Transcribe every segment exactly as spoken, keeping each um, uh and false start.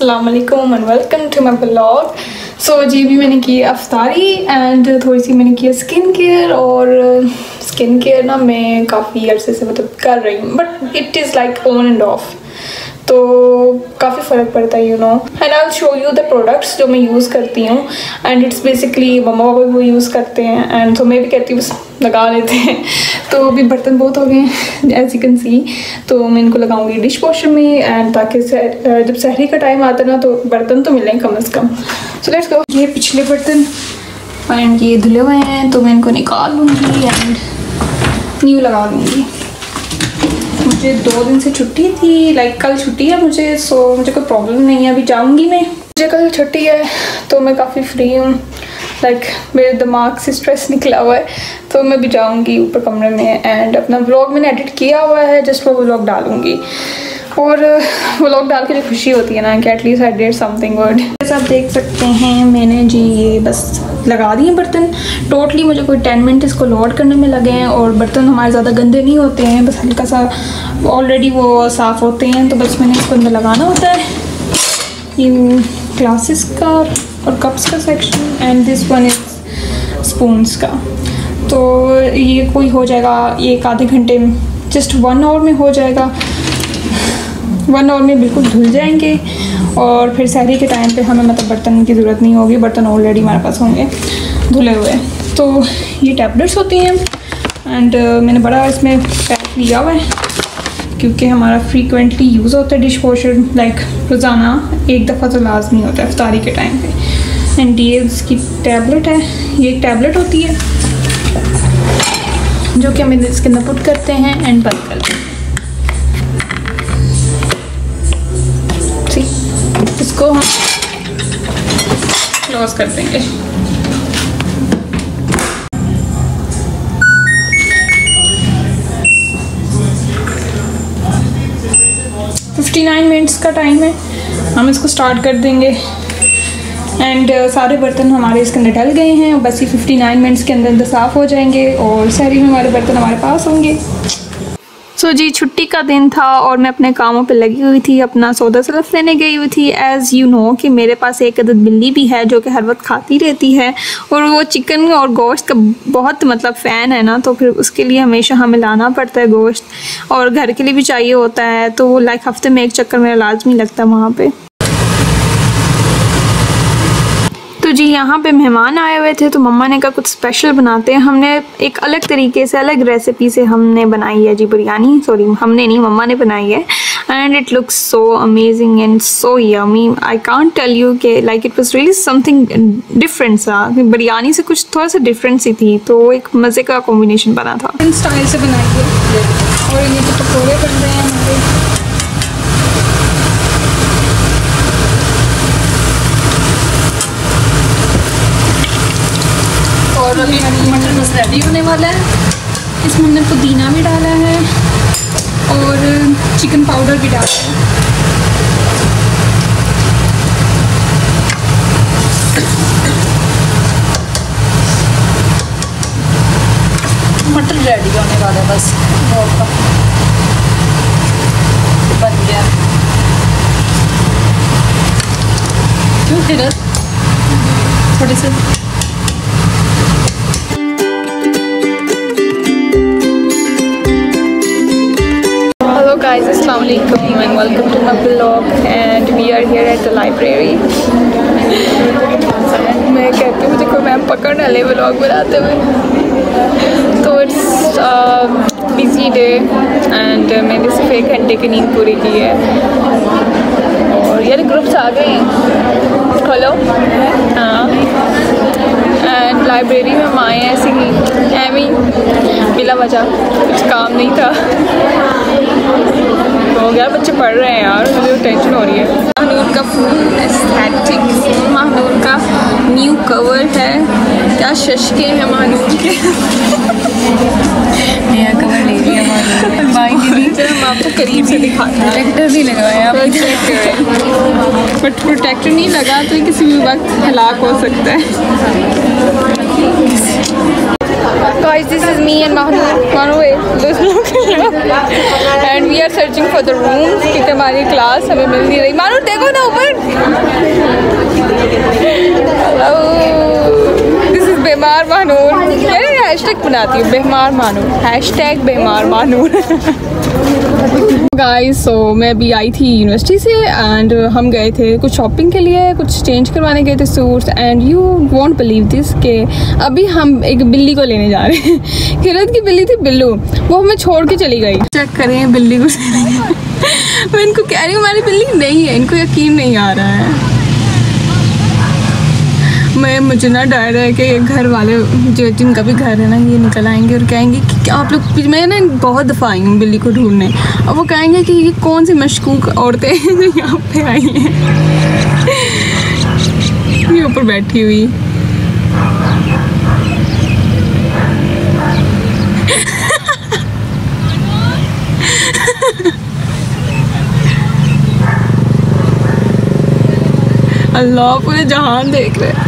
अस्सलाम वालेकुम and welcome to my blog. So जी भी मैंने की अफ्तारी एंड थोड़ी सी मैंने की स्किन केयर। और स्किन केयर ना मैं काफ़ी अरसे से मतलब कर रही हूँ, but it is like on and off, तो काफ़ी फ़र्क पड़ता है you know. And I will show you the products जो मैं यूज़ करती हूँ। एंड इट्स बेसिकली मम्मा पापा भी वो यूज़ करते हैं एंड तो मैं भी कहती हूँ बस लगा लेते हैं। तो अभी बर्तन बहुत हो गए हैं एज यू कैन सी, तो मैं इनको लगाऊंगी डिश वॉशर में एंड ताकि जब सहरी का टाइम आता है ना तो बर्तन तो मिलेंगे कम अज़ कम। So let's go. ये पिछले बर्तन एंड ये धुले हुए हैं तो मैं इनको निकाल लूँगी एंड न्यू लगा लूँगी। मुझे दो दिन से छुट्टी थी, लाइक कल छुट्टी है मुझे, सो मुझे कोई प्रॉब्लम नहीं है, अभी जाऊंगी मैं। मुझे कल छुट्टी है तो मैं काफ़ी फ्री हूँ, लाइक मेरे दिमाग से स्ट्रेस निकला हुआ है, तो मैं भी जाऊंगी ऊपर कमरे में एंड अपना व्लॉग मैंने एडिट किया हुआ है, जस्ट वो व्लॉग डालूंगी। और व्लॉग डाल के जो खुशी होती है ना कि at least I did something good. जैसे आप देख सकते हैं मैंने जी ये बस लगा दिए बर्तन। टोटली मुझे कोई टेन मिनट इसको लोड करने में लगे हैं और बर्तन हमारे ज़्यादा गंदे नहीं होते हैं, बस हल्का सा ऑलरेडी वो साफ़ होते हैं, तो बस मैंने इसको अंदर लगाना होता है। ये ग्लासेस का और कप्स का section and this one is spoons का। तो ये कोई हो जाएगा एक आधे घंटे में, जस्ट वन आवर में हो जाएगा। वन आवर में बिल्कुल धुल जाएंगे और फिर सहरी के टाइम पे हमें मतलब बर्तन की ज़रूरत नहीं होगी, बर्तन ऑलरेडी हमारे पास होंगे धुले हुए। तो ये टैबलेट्स होती हैं एंड uh, मैंने बड़ा इसमें पैक लिया हुआ है क्योंकि हमारा फ्रीक्वेंटली यूज़ होता है डिश वॉशर, लाइक रोज़ाना एक दफ़ा तो लाजमी होता है इफ्तारी के टाइम पे। एंड ये इसकी टैबलेट है, ये एक टैबलेट होती है जो कि हम इसके अंदर पुट करते हैं एंड बंद करते हैं। इसको हम क्लोज कर देंगे। फिफ्टी नाइन मिनट्स का टाइम है, हम इसको स्टार्ट कर देंगे एंड uh, सारे बर्तन हमारे इसके अंदर डल गए हैं। बस ये फिफ्टी नाइन मिनट्स के अंदर अंदर साफ़ हो जाएंगे और सहरी में हमारे बर्तन हमारे पास होंगे। सो so, जी छुट्टी का दिन था और मैं अपने कामों पे लगी हुई थी, अपना सौदा सलफ लेने गई हुई थी। एज़ यू नो कि मेरे पास एक अदद बिल्ली भी है जो कि हर वक्त खाती रहती है और वो चिकन और गोश्त का बहुत मतलब फ़ैन है ना, तो फिर उसके लिए हमेशा हमें लाना पड़ता है गोश्त, और घर के लिए भी चाहिए होता है, तो वो लाइक हफ्ते में एक चक्कर मेरा लाजमी लगता है वहाँ पर। तो जी यहाँ पे मेहमान आए हुए थे तो मम्मा ने कहा कुछ स्पेशल बनाते हैं। हमने एक अलग तरीके से अलग रेसिपी से हमने बनाई है जी बिरयानी, सॉरी हमने नहीं मम्मा ने बनाई है and it looks so amazing and so yummy. I can't tell you कि like it was really something different सा, बिरयानी से कुछ थोड़ा सा डिफरेंट सी थी, तो एक मज़े का कॉम्बिनेशन बना था। इन स्टाइल से बनाई है और ये तो पकौड़े बन रहे हैं हमारे। और अभी मटर बस रेडी होने वाला है, इसमें हमने पुदीना भी डाला है और चिकन पाउडर भी डाला है। मटर रेडी होने वाला है, बस बन गया। क्यों फिर थोड़े से guys, assalamu alaikum and welcome to my vlog and we are here at the library and मैं कहती हूँ मुझे कोई मैम पकड़ ना ले व्लॉग बनाते हुए। तो इट्स बिजी डे एंड मैंने सिर्फ एक घंटे की नींद पूरी की है और यार ग्रुप्स आ गए हैं। हेलो हाँ, एंड लाइब्रेरी में हम आए हैं ऐसे ही एवी बिला वजह, कुछ काम नहीं था तो यार बच्चे पढ़ रहे हैं यार, मुझे टेंशन हो रही है। महानूर का फुल एस्थेटिक, महानूर का न्यू कवर है, क्या शशके हैं महानूर के। नया कवर ले लिया महानूर भाई दीदी, हम आपको करीब से दिखाते हैं। प्रोटेक्टर भी लगाया प्रोटेक्टर, बट प्रोटेक्टर नहीं लगा तो किसी भी वक्त हलाक हो सकता है। Guys, this is me and Mahnoor. Mahnoor, and we we are searching for the rooms क्योंकि हमारी क्लास हमें मिल नहीं रही। मानो देखो ना ऊपर, दिस इज बेमार मानूर। मैं हैशटैग बनाती हूँ बेमार मानूर, हैशटैग बेमार मानूर। गाइस सो मैं अभी आई थी यूनिवर्सिटी से एंड हम गए थे कुछ शॉपिंग के लिए, कुछ चेंज करवाने गए थे suits. And you won't believe this के अभी हम एक बिल्ली को लेने जा रहे हैं। किरत की बिल्ली थी बिल्लू, वो हमें छोड़ के चली गई। चेक करें बिल्ली को। मैं इनको कह रही हूँ हमारी बिल्ली नहीं है, इनको यकीन नहीं आ रहा है। मैं मुझे ना डर है कि घर वाले जो जिनका भी घर है ना ये निकल आएंगे और कहेंगे कि आप लोग, मैं ना बहुत दफ़ा आई हूँ बिल्ली को ढूंढने, और वो कहेंगे कि ये कौन सी मशकूक औरतें हैं जो यहाँ पे आई हैं। ये ऊपर बैठी हुई। अल्लाह पूरे जहान देख रहे।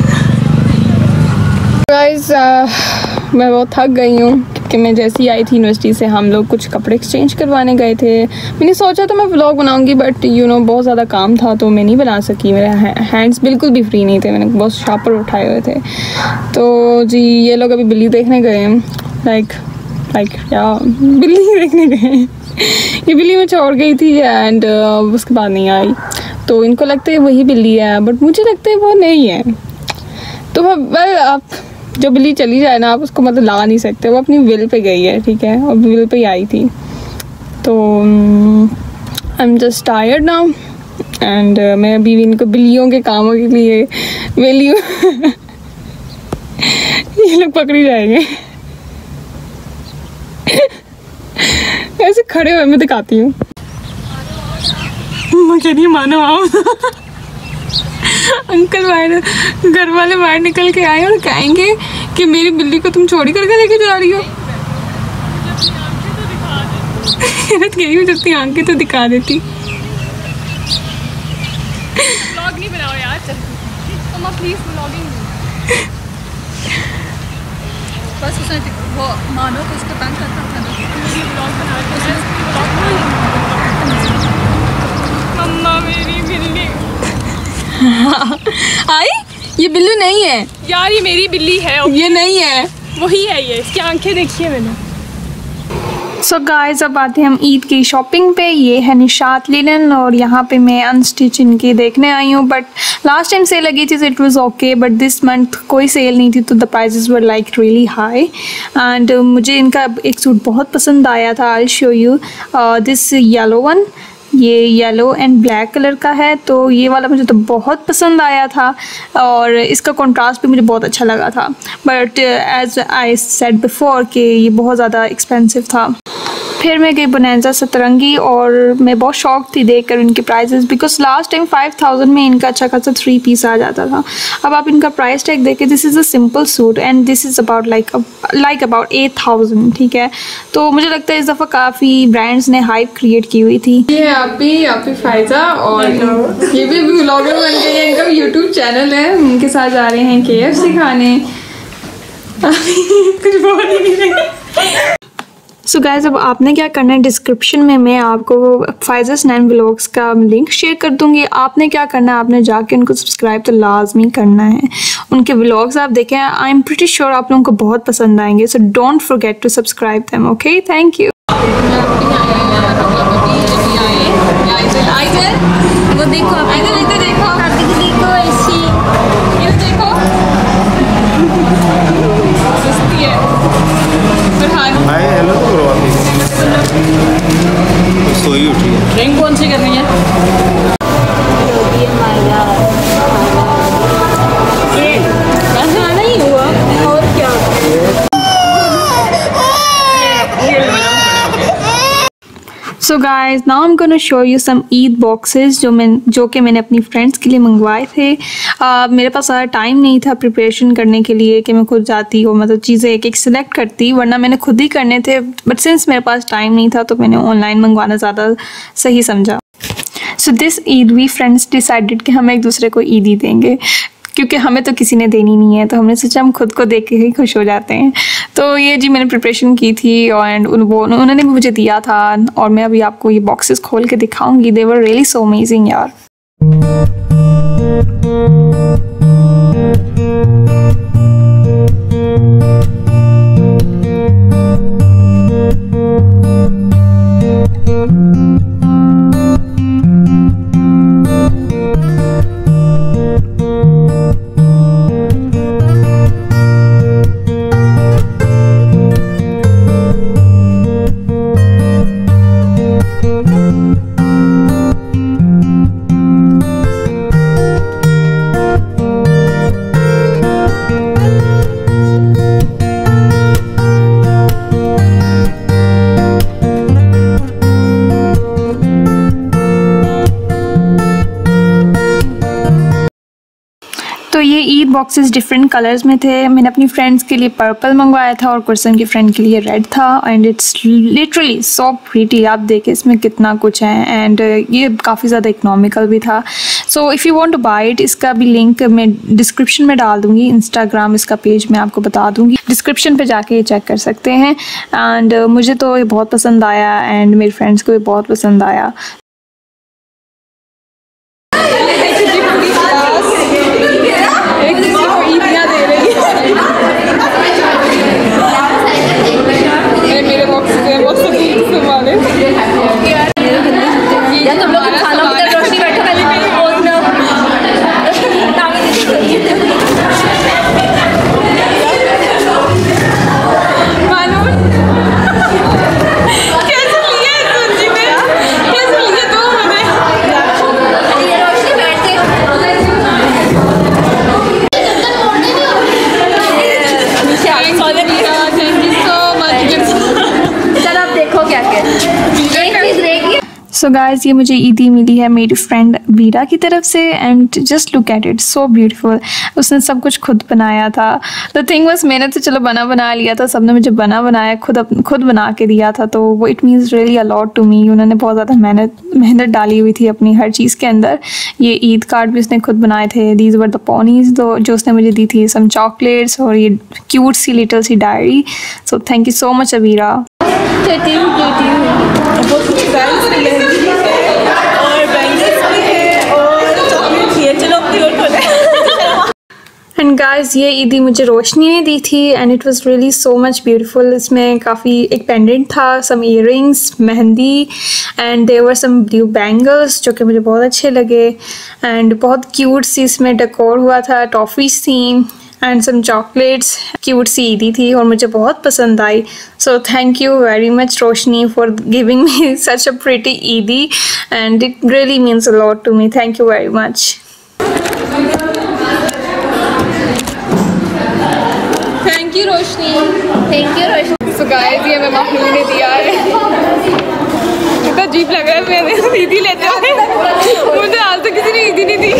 गाइस uh, मैं बहुत थक गई हूँ क्योंकि मैं जैसी आई थी यूनिवर्सिटी से हम लोग कुछ कपड़े एक्सचेंज करवाने गए थे। मैंने सोचा तो मैं व्लॉग बनाऊंगी बट यू नो बहुत ज़्यादा काम था तो मैं नहीं बना सकी। मेरे हैंड्स बिल्कुल भी फ्री नहीं थे, मैंने बहुत शार्पर उठाए हुए थे। तो जी ये लोग अभी बिल्ली देखने गए हैं। लाइक लाइक या बिल्ली देखने गए हैं। ये बिल्ली मैं छोड़ गई थी एंड uh, उसके बाद नहीं आई, तो इनको लगता है वही बिल्ली है बट मुझे लगता है वो नहीं है। तो वेल आप जो बिल्ली चली जाए ना आप उसको मतलब ला नहीं सकते, वो अपनी विल पे गई है, ठीक है, और विल पे ही आई थी। तो I am just tired now and मैं अभी भी इनको बिल्लियों के कामों के लिए वेली ये लोग पकड़ी जाएंगे। ऐसे खड़े हुए मैं दिखाती हूँ। मुझे नहीं मानो आप। अंकल बाहर, घर वाले बाहर निकल के आए और कहेंगे कि मेरी बिल्ली को तुम चोरी करके लेके जा रही हो। कही हूँ जब आंखें तो दिखा देती। व्लॉग नहीं बनाओ यार, तुम प्लीज व्लॉगिंग। बस उसने वो मानो तो उसको तंग करता था ना, व्लॉग बना के मम्मा मेरी बिल्ली। आई ये बिल्लू नहीं है यार, ये मेरी बिल्ली है। ये नहीं है, वही है ये, इसकी आंखें देखी है मैंने। सो so गाइस अब आते हैं हम ईद की शॉपिंग पे। ये है निशात लिनन और यहाँ पे मैं अनस्टिच इनकी देखने आई हूँ। बट लास्ट टाइम सेल लगी थी तो it was okay, but this month कोई सेल नहीं थी तो the prices were like really high. And मुझे इनका एक सूट बहुत पसंद आया था। I will show you this yellow one. ये येलो एंड ब्लैक कलर का है, तो ये वाला मुझे तो बहुत पसंद आया था और इसका कंट्रास्ट भी मुझे बहुत अच्छा लगा था। But as I said before कि ये बहुत ज़्यादा एक्सपेंसिव था। फिर मैं गई बोनांजा सतरंगी और मैं बहुत शॉक थी देखकर उनके prices, because last time five thousand में इनका अच्छा खासा थ्री पीस आ जाता था। अब आप इनका प्राइस टैग देखें, this is a simple suit and this is about like like about eight thousand, ठीक है। तो मुझे लगता है इस दफ़ा काफ़ी ब्रांड्स ने हाइप क्रिएट की हुई थी। ये आपी आपी फायजा और ये भी व्लॉगर बन गई है, इनका यूट्यूब चैनल है। उनके साथ जा रहे हैं के एफ सी खाने। कुछ बोल ही नहीं रहे। सो so गाइस अब आपने क्या करना है, डिस्क्रिप्शन में मैं आपको फायजा स्नैन व्लॉग्स का लिंक शेयर कर दूंगी। आपने क्या करना है, आपने जाके उनको सब्सक्राइब तो लाजमी करना है। उनके व्लॉग्स आप देखें, आई एम प्रीटी श्योर आप लोगों को बहुत पसंद आएंगे। So don't forget to subscribe them. Okay, thank you. वो देखो देखो देखो देखो ऐसी ये देखो हाय हेलो तो करो आप सोई उठी है। ड्रिंक कौन सी करनी है? नहीं हुआ और क्या। So guys now I am gonna show you some Eid boxes जो मैं जो कि मैंने अपनी फ्रेंड्स के लिए मंगवाए थे। uh, मेरे पास ज़्यादा टाइम नहीं था प्रिपरेशन करने के लिए कि मैं खुद जाती और मतलब चीज़ें एक एक सिलेक्ट करती, वरना मैंने खुद ही करने थे। बट सिंस मेरे पास टाइम नहीं था तो मैंने ऑनलाइन मंगवाना ज़्यादा सही समझा। So this Eid we friends decided कि हम एक दूसरे को ईद ही देंगे। क्योंकि हमें तो किसी ने देनी नहीं है, तो हमने सोचा हम खुद को देख के ही खुश हो जाते हैं। तो ये जी मैंने प्रिपरेशन की थी एंड उन वो उन्होंने भी मुझे दिया था, और मैं अभी आपको ये बॉक्सेस खोल के दिखाऊंगी। दे वर रियली सो अमेजिंग यार। तो ये ईद बॉक्सेस डिफरेंट कलर्स में थे। मैंने अपनी फ्रेंड्स के लिए पर्पल मंगवाया था और कुर्सन की फ्रेंड के लिए रेड था, and it's literally so pretty. आप देखें इसमें कितना कुछ है, एंड ये काफ़ी ज़्यादा इकोनॉमिकल भी था। So if you want to buy it, इसका भी लिंक मैं डिस्क्रिप्शन में डाल दूँगी। इंस्टाग्राम इसका पेज मैं आपको बता दूँगी, डिस्क्रिप्शन पर जाके ये चेक कर सकते हैं। एंड uh, मुझे तो ये बहुत पसंद आया एंड मेरी फ्रेंड्स को भी बहुत पसंद आया। सो so गाइज ये मुझे ईदी मिली है मेरी फ्रेंड वीरा की तरफ से, and just look at it, so beautiful. उसने सब कुछ खुद बनाया था। द थिंग वाज मैंने तो चलो बना बना लिया था, सबने मुझे बना बनाया खुद खुद बना के दिया था, तो वो it means really a lot to me. उन्होंने बहुत ज़्यादा मेहनत मेहनत डाली हुई थी अपनी हर चीज़ के अंदर। ये ईद कार्ड भी उसने खुद बनाए थे। दीज वर द पोनीज दो जो उसने मुझे दी थी, सम चॉकलेट्स और ये क्यूट सी लिटल सी diary. So thank you so much Aveera. And guys ये ईदी मुझे रोशनी ने दी थी, and it was really so much beautiful. इसमें काफ़ी एक पेंडेंट था, some earrings, mehndi, and there were some blue bangles जो कि मुझे बहुत अच्छे लगे, एंड बहुत क्यूट सी इसमें डेकोर हुआ था, टॉफ़ीज थी एंड सम चॉकलेट्स। क्यूट सी ईदी थी और मुझे बहुत पसंद आई। So thank you very much Roshni for giving me such a pretty eidi, and it really means a lot to me. Thank you very much. Thank you Roshni. Thank you Roshni. So guys ये मैं माहिर ने दिया है। कितना अजीब लग रहा है मैंने ईदी लेते हुए, मुझे आज तक किसी ने ईदी नहीं दी।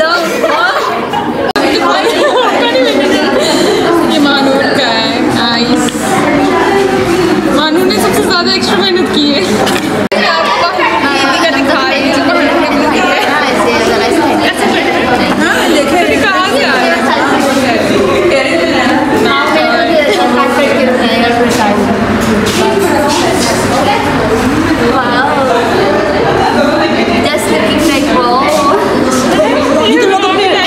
ये मानूर का है, आइस। मानूर ने सबसे ज़्यादा एक्स्ट्रा मेहनत की है। ईदी का दिखा रही है, हाँ देखे कहाँ से आ रहा है। Just looking like wow. ये तो लोग अपने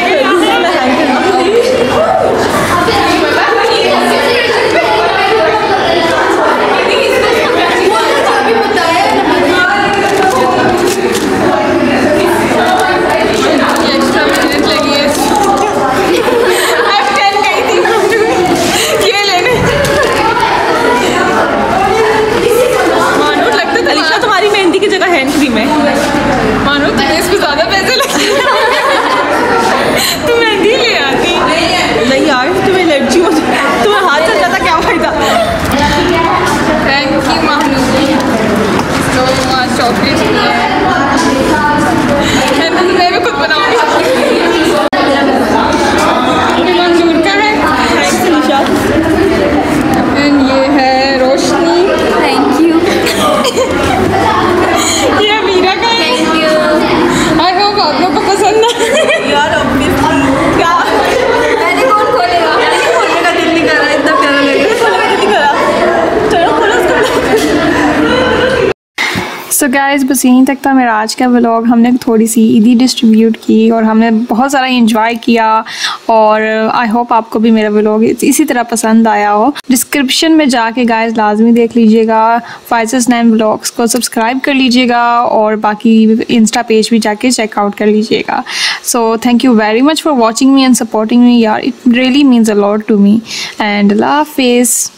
सो गाइस बस यहीं तक था मेरा आज का व्लॉग। हमने थोड़ी सी ईदी डिस्ट्रीब्यूट की और हमने बहुत सारा इंजॉय किया और आई होप आपको भी मेरा व्लॉग इसी तरह पसंद आया हो। डिस्क्रिप्शन में जाके गाइस लाजमी देख लीजिएगा, फाइजस नैन व्लॉग्स को सब्सक्राइब कर लीजिएगा और बाकी इंस्टा पेज भी जाके चेकआउट कर लीजिएगा। So thank you very much for watching me and supporting me यार, it really means a lot to me and अल्लाह हाफिज़।